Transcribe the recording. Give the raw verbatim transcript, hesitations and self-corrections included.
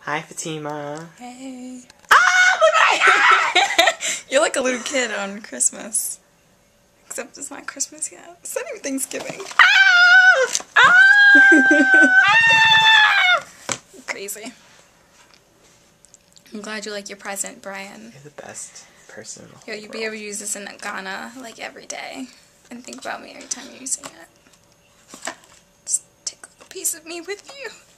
Hi, Fatima. Hey. Ah, look at You're like a little kid on Christmas. Except it's not Christmas yet. It's not even Thanksgiving. Ah! Ah! Crazy. I'm glad you like your present, Brian. You're the best person in the whole Yo, you'd be able to use this in Ghana like every day. And think about me every time you're using it. Just take a little piece of me with you.